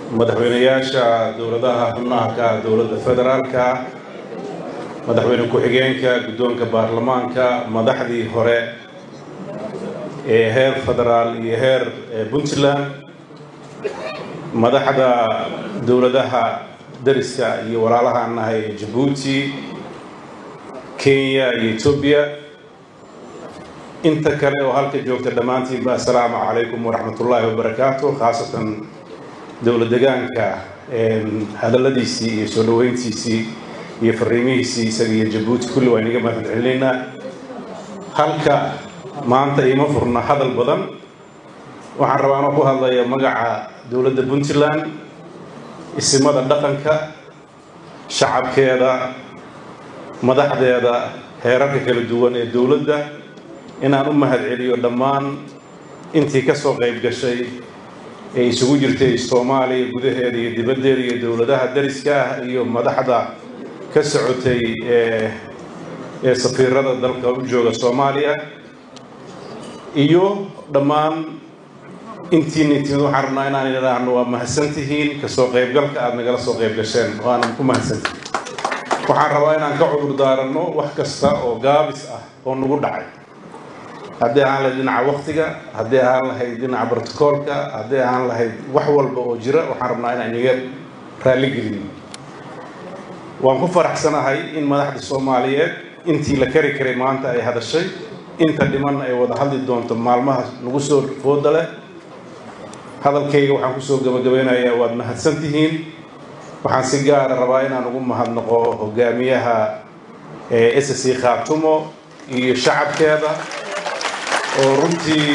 madaxweynayaasha dowladaha xubnaha ka dowladda federaalka madaxweyne ku-xigeenka guddoonka baarlamaanka madaxdii hore ee heer federaal iyo heer Puntland madaxda dowladaha dariska iyo walaalaha nahay Djibouti Kenya iyo Ethiopia inta kale oo halka joogta dhamaantiin ba assalaamu calaykum waraxmatullaahi wabarakaatuh khaasatan dowlad deegaanka hadaladiisii iyo soo dhaweyntiisii iyo fariimihiisii isaga iyo Djibouti kulli waa inaga mahadcelinaynaa halka maanta ima furna hadal badan waxaan rabaa inaan ku hadlayo magaca dowladda Puntland isimada dhaqanka shacabkeeda madaxdeeda heerarka kala duwan ee dowladda inaan u mahadceliyo dhammaan intii ka soo qayb gashay ee isugu jirtay Soomaaliya gudaheeda iyo dibaddeeda iyo dowladaha dariska ah iyo madaxda ka socotay ee safiirada dalka u jooga Soomaaliya iyo dhammaan intii waxaan rabnaa inaan idhaahno waa mahadsantihiin ka soo qaybgalka aad nagala soo qayb gasheen waan ku mahadsantihiin waxaan rabaa inaan ka cudur daarano wax kasta oo gaabis ah oo nagu dhacay haddii aan lahayd dhinaca waqtiga haddii aan lahayd dhinaca brotokoolka haddii aan lahayd wax walba oo jira waxaan rabnaa inaan iga raali gelino waan ku faraxsanahay in madaxda Soomaaliyeed intii la kari karay maanta ay hadashay inta dhiman ay wada hadli doonto maalmaha nagu soo fooda leh hadalkayga waxaan ku soo gabagabeynayaa waad mahadsantihiin waxaan si gaar ah rabaa inaan ugu mahadnaqo hogaamiyaha SSC Khaatumo iyo shacabkeeda oo runtii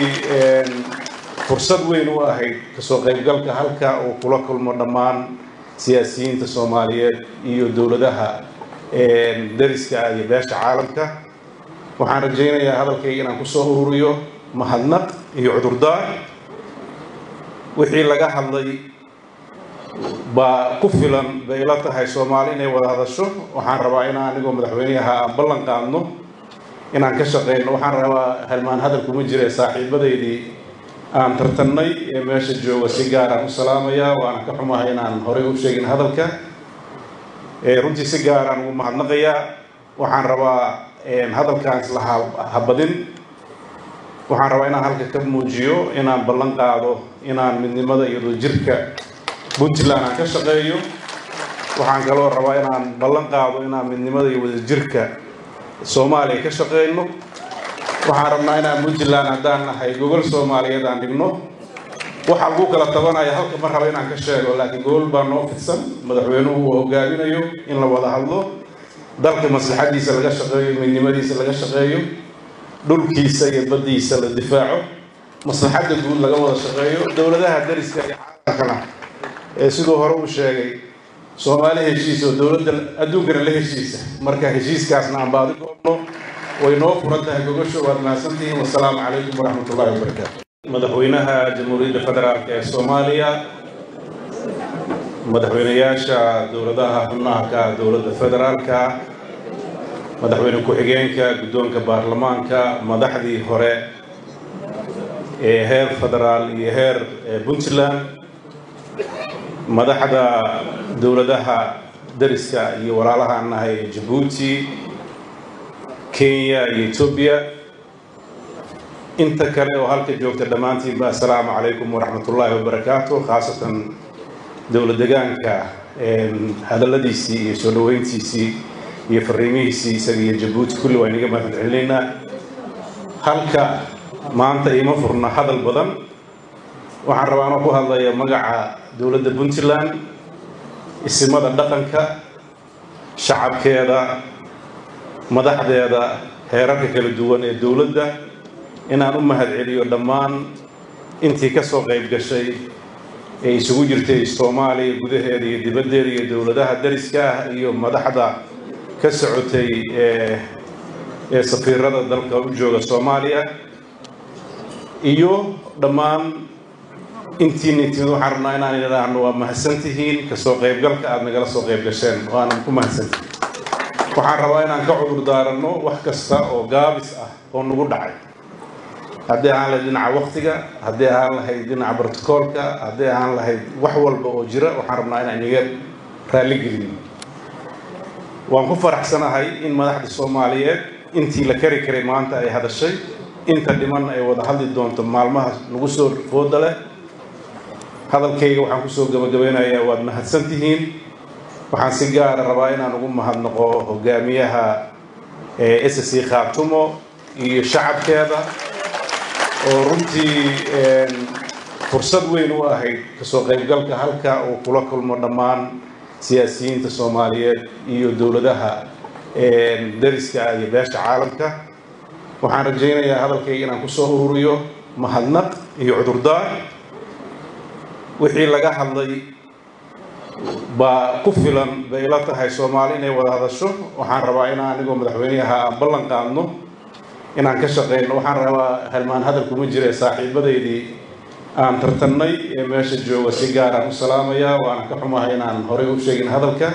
fursad weyn u ahayd ka soo qaybgalka halka oo kula kulmo dhammaan siyaasiyiinta Soomaaliyeed iyo dowladaha dariska iyo beesha caalamka waxaan rajaynayaa hadalkayga inaan ku soo ururiyo mahadnaq iyo cudurdaar wixii laga hadlay ba ku filan bay la tahay Soomaali inay wada hadasho waxaan rabaa inaan anigu madaxweynaha ballan qaadno inaan ka shaqeyno waxaan rabaa halmaan hadal kuma jira saaxiibadeydii aan tartanay ee meesha jooga si gaar ah u salaamaya waan ka xumahay inaan horey u sheegin hadalka runtii si gaar ah ugu mahadnaqaya waxaan rabaa hadalkan isla habadin waxaan rabaa inaan halka ka muujiyo inaan ballan qaado inaan midnimada iyo wadajirka Puntland aan ka shaqeeyo waxaan kaloo rabaa inaan ballan qaado inaan midnimada iyo wadajirka Soomaaliya ka shaqeyno waxaan rabnaa inaan Puntland haddaan nahay gobol Soomaaliyeed aan dhigno waxa ugu kala tabanaya halka ma rabo inaan ka sheego laakiin gobol baa noo fidsan madaxweynuhu uu hogaaminayo in la wada hadlo dalka maslaxadiisa laga shaqeeyo midnimadiisa laga shaqeeyo dhulkiisa iyo badiisa la difaaco maslaxada guud laga wada shaqeeyo dowladaha dariska iyo caalamkana sidoo hore uu sheegay Soomaaliya heshiis oo dowladda adduunkana la heshiisa marka heshiiskaasna aan baadi doonno way noo furan tahay gogosho waad mahadsantihiin wassalaamu calaykum waraxmatullaahi wabarakaatuh madaxweynaha jamhuuriyadda federaalka ee Soomaaliya madaxweynayaasha dowladaha xubnaha ka dowladda federaalka madaxweyne ku-xigeenka guddoonka baarlamaanka madaxdii hore ee heer federaal iyo heer Puntland madaxda dowladaha dariska iyo walaalaha nahay Djibouti Kenya iyo Ethiopia inta kale oo halka joogta dhamaantiin ba assalaamu calaykum waraxmatullaahi wabarakaatuh khaasatan dowlad deegaanka hadaladiisii iyo soo dhaweyntiisii iyo fariimihiisii isaga iyo Djibouti kulli waa inaga mahadcelinaynaa halka maanta ima furna hadal badan waxaan rabaa inaan ku hadlayo magaca dowladda Puntland isimada dhaqanka shacabkeeda madaxdeeda heerarka kala duwan ee dowladda inaan u mahadceliyo dhammaan intii ka soo qayb gashay ee isugu jirtay Soomaaliya gudaheeda iyo dibaddeeda iyo dowladaha dariska ah iyo madaxda ka socotay ee safiirada dalka u jooga Soomaaliya iyo dhammaan intii waxaan rabnaa inaan idhaahno waa mahadsantihiin ka soo qaybgalka aad nagala soo qayb gasheen waan ku mahadsantihiin waxaan rabaa inaan ka cudur daarano wax kasta oo gaabis ah oo nagu dhacay haddii aan lahayd dhinaca waqtiga, haddii aan lahayd dhinaca brotokoolka, haddii aan lahayd wax walba oo jira waxaan rabnaa inaan inaga raalli gelino. waan ku faraxsanahay in madaxda Soomaaliyeed intii la kari karay maanta ay hadashay, inta dhiman ay wada hadli doonto maalmaha nagu soo fooda leh. hadalkayga waxaan ku soo gabagabeynayaa waad mahadsantihiin. waxaan si gaar ah rabaa inaan ugu mahadnaqo hogaamiyaha SSC Khaatumo iyo shacabkeeda oo runtii fursad weyn u ahayd kasoo qaybgalka halka uu kula kulmo dhammaan siyaasiyiinta Soomaaliyeed iyo dowladaha dariska iyo beesha caalamka. waxaan rajaynayaa hadalkayga inaan ku soo ururiyo mahadnaq iyo cudurdaar. wixii laga hadlay ba ku filan bay la tahay Soomaali inay wada hadasho. waxaan rabaa inaan anigoo madaxweynaha aan ballan qaadno inaan ka shaqeyno. waxaan rabaa halmaan hadal kuma jira saaxiibadeydii aan tartannay ee meesha jooga si gaar ah u salaamaya. waana ka xumahay inaan horey u sheegin hadalka.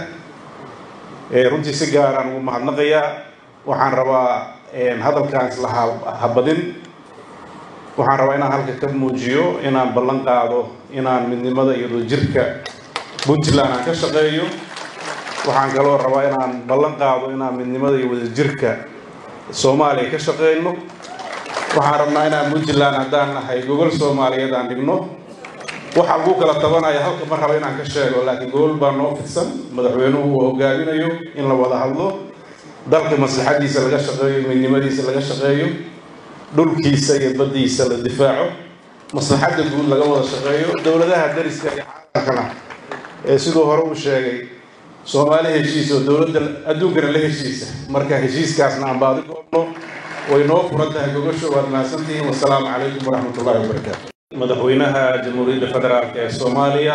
runtii si gaar ah ugu mahadnaqayaa. waxaan rabaa hadalkaan isla habadin. waxaan rabaa inaan halka ka muujiyo inaan ballan qaado inaan midnimada iyo wadajirka Puntland aan ka shaqeeyo. waxaan kaloo rabaa inaan ballan qaado inaan midnimada iyo wadajirka Soomaaliya ka shaqeyno. waxaan rabnaa inaan Puntland haddaan nahay gogol Soomaaliyeed aan dhigno. waxa ugu kala tabanaya halka ma rabo inaan ka sheego, laakiin gogol baa noo fidsan. madaxweynuhu uu hogaaminayo in la wada hadlo, dalka maslaxadiisa laga shaqeeyo, midnimadiisa laga shaqeeyo, dhulkiisa iyo badiisa la difaaco, maslaxadda guud laga wada shaqeeyo. dowladaha dariska iyo caalamkana sidoo hore uu sheegay Soomaali heshiis oo dowladda adduunkana la heshiisa. marka heshiiskaasna aan baadi goobno way noo furan tahay gogosho. waad mahadsantihiin. wassalaamu calaykum waraxmatullaahi wabarakaatu. madaxweynaha jamhuuriyadda federaalk ee Soomaaliya,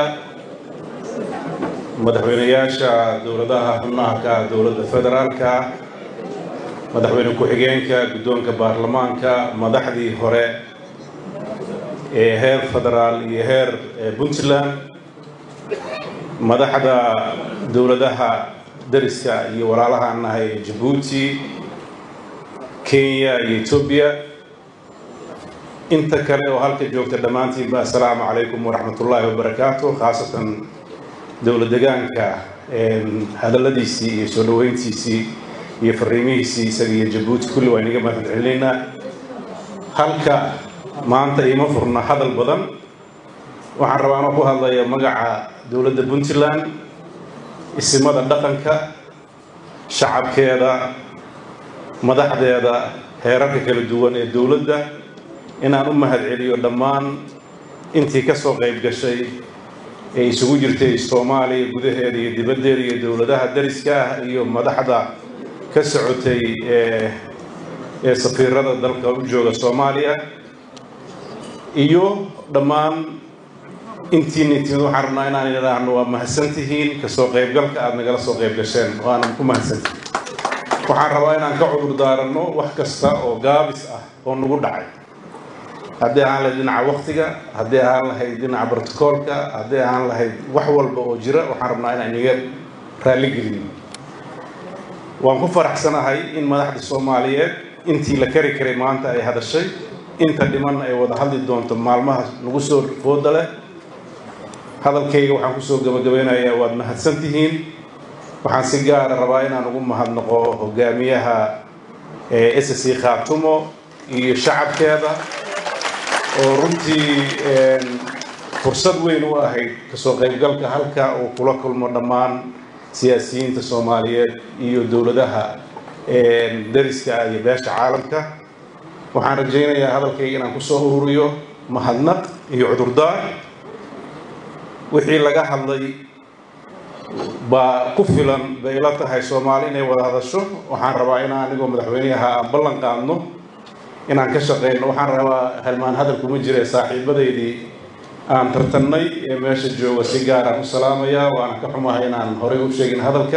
madaxweynayaasha dowladaha xubnaha ka dowladda federaalka, madaxweyne ku-xigeenka, guddoonka baarlamaanka, madaxdii hore ee heer federaal iyo heer Puntland, madaxda dowladaha dariska iyo walaalaha nahay Djibouti, Kenya iyo Ethiopia, inta kale oo halka joogta dhammaantiin assalaamu calaykum waraxmatullaahi wabarakaatu. khaasatan dowlad deegaanka hadalladiisii iyo soo dhaweyntiisii iyo fariimihiisii isaga iyo Djibouti kulli waa inaga mahad celinaynaa. halka maanta ima furna hadal badan. waxaan rabaa inaan ku hadlayo magaca dowladda Puntland, isimada dhaqanka, shacabkeeda, madaxdeeda, heerarka kala duwan ee dowladda, inaan u mahad celiyo dhammaan intii ka soo qayb gashay ee isugu jirtay Soomaaliya gudaheeda iyo dibaddeeda iyo dowladaha dariska ah iyo madaxda ka socotay ee safiirada dalka u jooga Soomaaliya iyo dhammaan intii waxaan rabnaa inaan idhaahno waa mahadsantihiin ka soo qaybgalka aad nagala soo qayb gasheen. waana ku mahadsantihiin. waxaan rabaa inaan ka cudur daaranno wax kasta oo gaabis ah oo nagu dhacay, haddii aan lahayd dhinaca waqtiga, haddii aan lahayd dhinaca brotokoolka, haddii aan lahayd wax walba oo jira waxaan rabnaa inaan inaga raalli gelino. waan ku faraxsanahay in madaxda Soomaaliyeed intii la kari karay maanta ay hadashay, inta dhiman ay wada hadli doonto maalmaha nagu soo fooda leh. hadalkayga waxaan ku soo gabagabeynayaa waad mahadsantihiin. waxaan si gaar ah rabaa inaan ugu mahadnaqo hogaamiyaha SSC Khaatumo iyo shacabkeeda oo runtii fursad weyn u ahayd kasoo qaybgalka halka uu kula kulmo dhammaan siyaasiyiinta Soomaaliyeed iyo dowladaha dariska iyo beesha caalamka. waxaan rajaynayaa hadalkayga inaan ku soo ururiyo mahadnaq iyo cudurdaar. wixii laga hadlay ba ku filan bay la tahay Soomaali inay wada hadasho. waxaan rabaa inaan anigoo madaxweynaha aan ballan qaadno inaan ka shaqeyno. waxaan rabaa halmaan hadal kuma jira saaxiibadeydii aan tartannay ee meesha jooga si gaar ah u salaamaya. waana ka xumahay inaan horey u sheegin hadalka.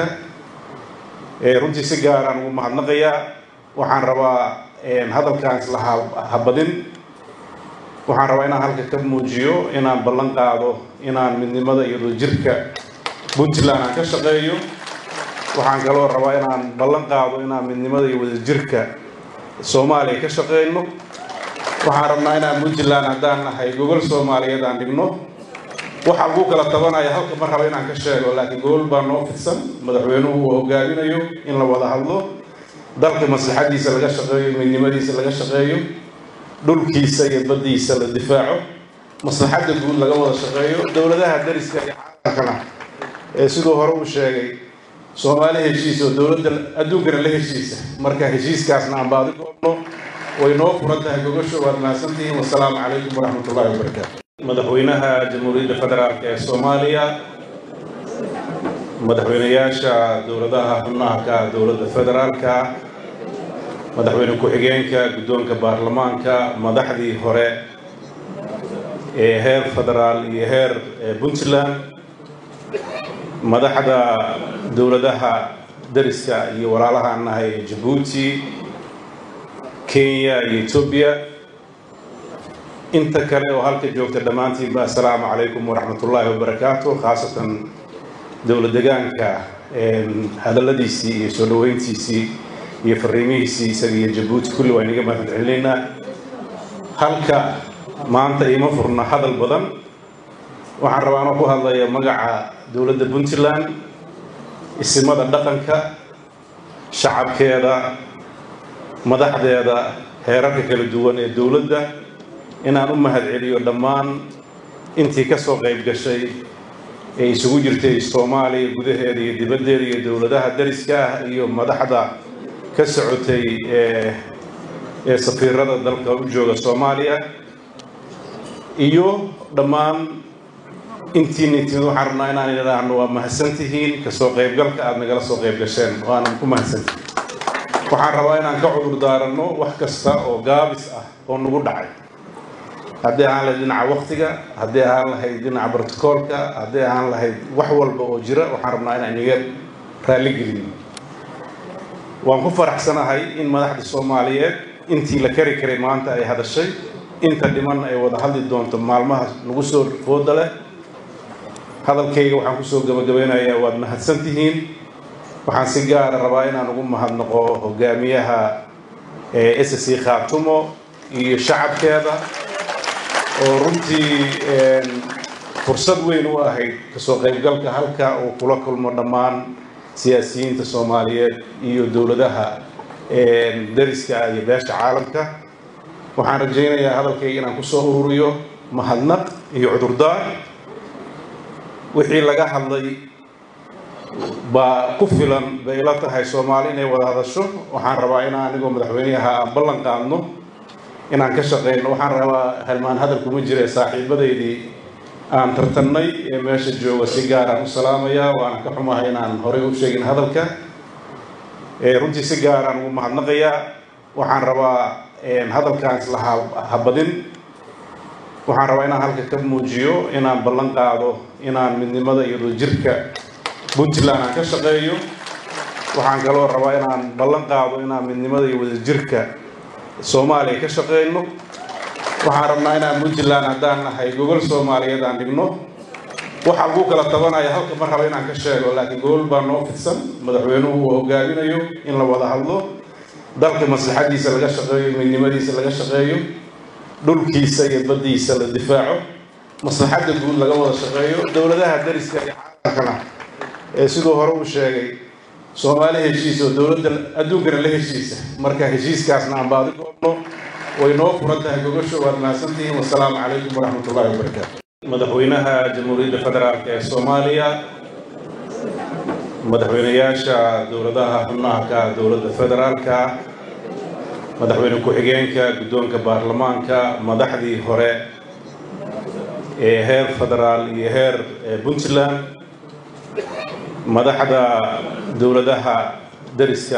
runtii si gaar ah ugu mahadnaqayaa. waxaan rabaa hadalkaan isla habadin. waxaan rabaa inaan halka ka muujiyo inaan ballan qaado inaan midnimada iyo wadajirka Puntland aan ka shaqeeyo. waxaan kaloo rabaa inaan ballan qaado inaan midnimada iyo wadajirka Soomaaliya ka shaqeyno. waxaan rabnaa inaan Puntland haddaan nahay gogol Soomaaliyeed aan dhigno waxa ugu kala tabanaya halka mar raba inaan ka sheego laakiin gogol baa noo fidsan madaxweynuhu uu hogaaminayo in la wada hadlo dalka maslaxadiisa laga shaqeeyo midnimadiisa laga shaqeeyo dhulkiisa iyo badiisa la difaaco maslaxadda guud laga wada shaqeeyo dawladaha dariska iyo caalamkana sidoo hore uu sheegay Soomaali heshiis oo dawladda adduunkana la heshiisa marka heshiiskaasna aan baadi goobno way noo furan tahay gogosho waad mahadsantihiin wassalaamu calaykum waraxmatullaahi wabarakaatuh madaxweynaha jamhuuriyadda federaalka ee Soomaaliya madaxweynayaasha dawladaha xubnaha ka dawladda federaalka madaxweyne ku-xigeenka guddoonka baarlamaanka madaxdii hore ee heer federaal iyo heer Puntland madaxda dawladaha dariska iyo walaalaha nahay Djibouti Kenya iyo Ethiopia inta kale oo halka joogta dhamaantiin assalaamu calaykum waraxmatullaahi wabarakaatuh khaasatan dawlad deegaanka hadaladiisii iyo soo dhaweyntiisii iyo fariimihiisii isaga iyo Djibouti kulli waa inaga mahadcelinaynaa halka maanta ima furna hadal badan waxaan rabaa inaan ku hadlayo magaca dawladda Puntland isimada dhaqanka shacabkeeda madaxdeeda heerarka kala duwan ee dawladda inaan u mahadceliyo dhammaan intii ka soo qayb gashay ee isugu jirtay Soomaaliya gudaheeda iyo dibaddeeda iyo dawladaha dariska ah iyo madaxda ka socotay ee safiirada dalka u jooga Soomaaliya iyo dhammaan intii waxaan rabnaa inaan idhaahno waa mahadsantihiin ka soo qaybgalka aad nagala soo qayb gasheen waana ku mahadsantihiin waxaan rabaa inaan ka cudur daarano wax kasta oo gaabis ah oo nagu dhacay haddii aan lahayd dhinaca waqtiga haddii aan lahayd dhinaca brotokoolka haddii aan lahayd wax walba oo jira waxaan rabnaa inaan inaga raali gelino waan ku faraxsanahay in madaxda Soomaaliyeed intii la kari karay maanta ay hadashay inta dhiman ay wada hadli doonto maalmaha nagu soo fooda leh hadalkayga waxaan ku soo gabagabeynayaa waad mahadsantihiin waxaan si gaar ah rabaa inaan ugu mahadnaqo hogaamiyaha SSC Khaatumo iyo shacabkeeda oo runtii fursad weyn u ahayd ka soo qaybgalka halka uu kula kulmo dhammaan siyaasiyiinta Soomaaliyeed iyo dawladaha dariska iyo beesha caalamka waxaan rajaynayaa hadalkayga inaan ku soo ururiyo mahadnaq iyo cudurdaar wixii laga hadlay baa ku filan bay la tahay Soomaali inay wada hadasho waxaan rabaa inaan anigoo madaxweynaha aan ballan qaadno inaan ka shaqeyno waxaan rabaa halmaan hadal kuma jira saaxiibadeydii aan tartannay ee meesha jooga si gaar ah u salaamaya waan ka xumahay inaan hore u sheegin hadalka runtii si gaar ah ugu mahadnaqayaa waxaan rabaa hadalkaan isla habadin waxaan rabaa inaan halka ka muujiyo inaan ballan qaado inaan midnimada iyo wadajirka Puntland aan ka shaqeeyo waxaan kaloo rabaa inaan ballan qaado inaan midnimada iyo wadajirka Soomaaliya ka shaqeyno waxaan rabnaa inaan Puntland haddaan nahay gogol Soomaaliyeed aan dhigno waxa ugu kala tabanaya halka mar raba inaan ka sheego laakiin gogol baa noo fidsan madaxweynuhu uu hogaaminayo in la wada hadlo dalka maslaxadiisa laga shaqeeyo midnimadiisa laga shaqeeyo dhulkiisa iyo badiisa la difaaco maslaxadda guud laga wada shaqeeyo dawladaha dariska iyo caalamkana sidoo hore uu sheegay Soomaali heshiis oo dawladda adduunkana la heshiisa marka heshiiskaasna aan baadi goobno way noo furan tahay gogosho waad mahadsantihiin wassalaamu calaykum waraxmatullaahi wabarakaatuh madaxweynaha jamhuuriyadda federaalka ee Soomaaliya madaxweynayaasha dawladaha xubnaha ka dawladda federaalka madaxweyne ku-xigeenka guddoonka baarlamaanka madaxdii hore ee heer federaal iyo heer Puntland madaxda dawladaha dariska